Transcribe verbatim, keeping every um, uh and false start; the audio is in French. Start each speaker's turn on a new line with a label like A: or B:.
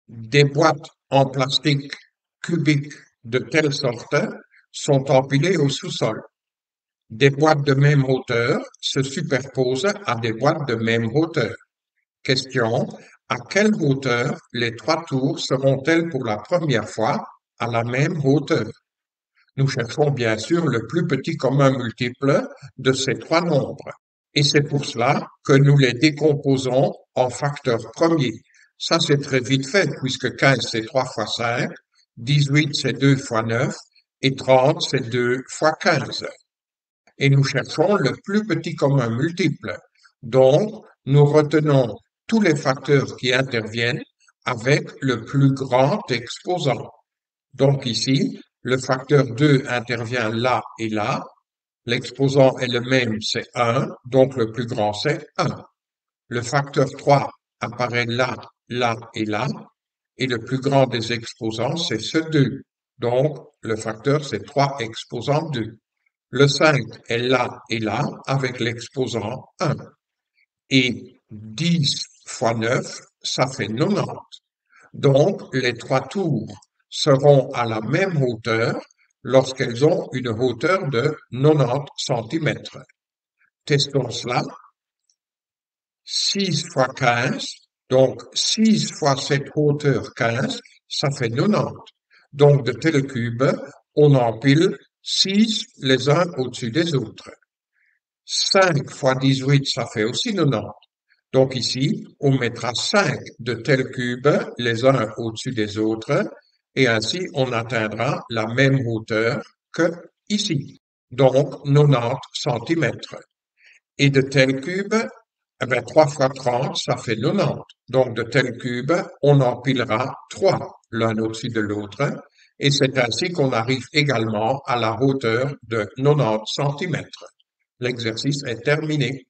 A: Des boîtes en plastique cubique de telle sorte sont empilées au sous-sol. Des boîtes de même hauteur se superposent à des boîtes de même hauteur. Question: à quelle hauteur les trois tours seront-elles pour la première fois à la même hauteur? Nous cherchons bien sûr le plus petit commun multiple de ces trois nombres. Et c'est pour cela que nous les décomposons en facteurs premiers. Ça, c'est très vite fait, puisque quinze, c'est trois fois cinq, dix-huit, c'est deux fois neuf, et trente, c'est deux fois quinze. Et nous cherchons le plus petit commun multiple. Donc, nous retenons tous les facteurs qui interviennent avec le plus grand exposant. Donc ici, le facteur deux intervient là et là. L'exposant est le même, c'est un, donc le plus grand, c'est un. Le facteur trois apparaît là, là et là, et le plus grand des exposants, c'est ce deux. Donc, le facteur, c'est trois exposant deux. Le cinq est là et là, avec l'exposant un. Et dix fois neuf, ça fait quatre-vingt-dix. Donc, les trois tours seront à la même hauteur lorsqu'elles ont une hauteur de quatre-vingt-dix centimètres. Testons cela. six fois quinze, donc six fois cette hauteur quinze, ça fait quatre-vingt-dix. Donc, de tels cubes, on empile six les uns au-dessus des autres. cinq fois dix-huit, ça fait aussi quatre-vingt-dix. Donc ici, on mettra cinq de tels cubes les uns au-dessus des autres, et ainsi on atteindra la même hauteur que ici. Donc quatre-vingt-dix centimètres. Et de tels cubes, eh bien, trois fois trente, ça fait quatre-vingt-dix. Donc de tels cubes, on empilera trois l'un au-dessus de l'autre, et c'est ainsi qu'on arrive également à la hauteur de quatre-vingt-dix centimètres. L'exercice est terminé.